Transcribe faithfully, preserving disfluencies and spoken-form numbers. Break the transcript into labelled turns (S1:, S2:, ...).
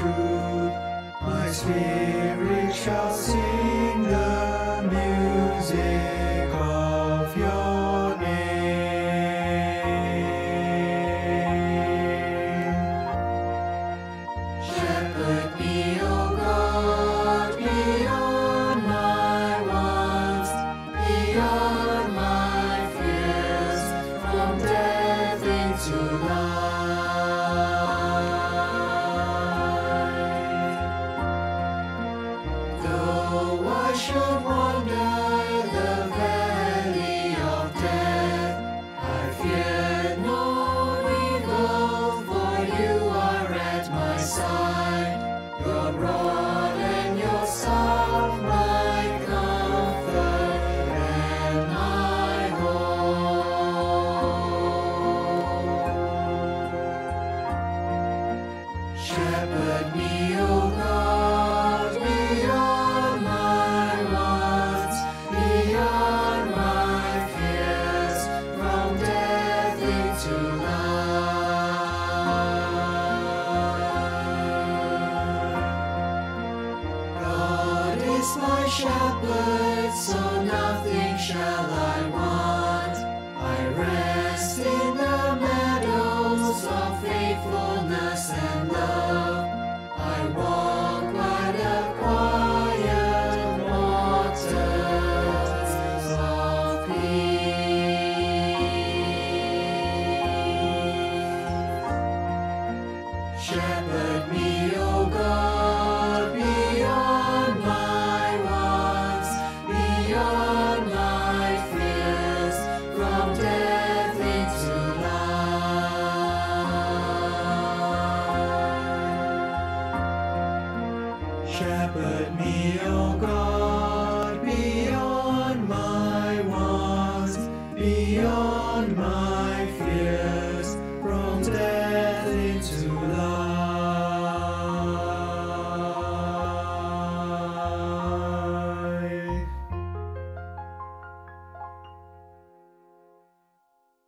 S1: truth. My spirit shall sing the music of your name. Shepherd me, O God, beyond my wants, beyond my fears, from death into life. Though I should wander the valley of death, I fear no evil, for you are at my side. Your rod and your staff, my comfort and my hope. Shepherd me, O God, beyond my wants, beyond my fears, from death into life. God is my shepherd, so nothing shall I